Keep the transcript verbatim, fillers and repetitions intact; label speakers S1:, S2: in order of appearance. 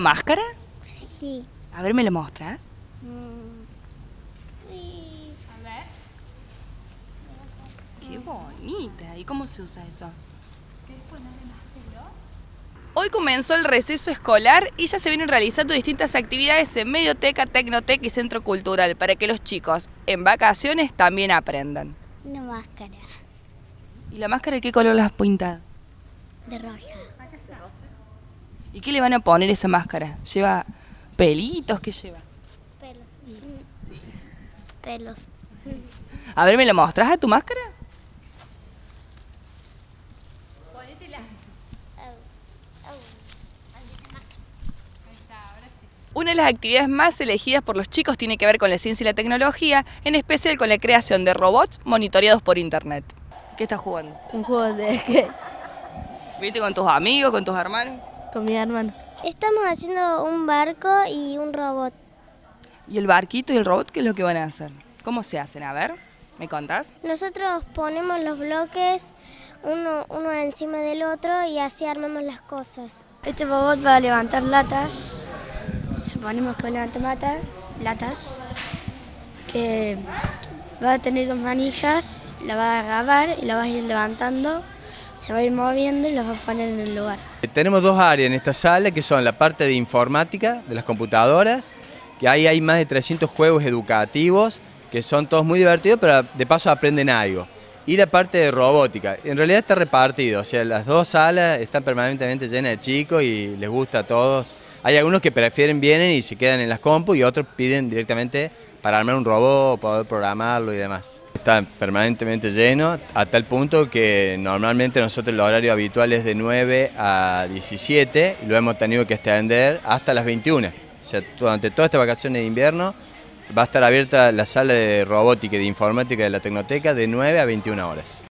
S1: ¿Máscara?
S2: Sí.
S1: A ver, ¿me lo mostras?
S2: Mm. Sí.
S1: A ver. Qué bonita. ¿Y cómo se usa eso? Hoy comenzó el receso escolar y ya se vienen realizando distintas actividades en Medioteca, Tecnoteca y Centro Cultural para que los chicos en vacaciones también aprendan.
S2: Una máscara
S1: ¿Y la máscara de qué color la has pintado?
S2: de rosa.
S1: ¿Y qué le van a poner a esa máscara? ¿Lleva pelitos? ¿Qué lleva?
S2: Pelos. Sí. Pelos.
S1: A ver, ¿me lo mostras a tu máscara? Una de las actividades más elegidas por los chicos tiene que ver con la ciencia y la tecnología, en especial con la creación de robots monitoreados por internet. ¿Qué estás jugando?
S3: Un juego de skate
S1: ¿Viste con tus amigos, con tus hermanos?
S3: con mi hermano.
S2: Estamos haciendo un barco y un robot.
S1: ¿Y el barquito y el robot qué es lo que van a hacer? ¿Cómo se hacen? A ver, ¿me contás?
S2: Nosotros ponemos los bloques uno, uno encima del otro y así armamos las cosas.
S3: Este robot va a levantar latas. Suponemos que va a levantar mata, latas. Que va a tener dos manijas, la va a agarrar y la va a ir levantando. Se va a ir moviendo y los va a poner en el lugar.
S4: Tenemos dos áreas en esta sala que son la parte de informática de las computadoras, que ahí hay más de trescientos juegos educativos que son todos muy divertidos, pero de paso aprenden algo. Y la parte de robótica, en realidad está repartido, o sea, las dos salas están permanentemente llenas de chicos y les gusta a todos. Hay algunos que prefieren, vienen y se quedan en las compus y otros piden directamente para armar un robot, poder programarlo y demás. Está permanentemente lleno a tal punto que normalmente nosotros el horario habitual es de nueve a diecisiete y lo hemos tenido que extender hasta las veintiuna. O sea, durante todas estas vacaciones de invierno va a estar abierta la sala de robótica y de informática de la Tecnoteca de nueve a veintiuna horas.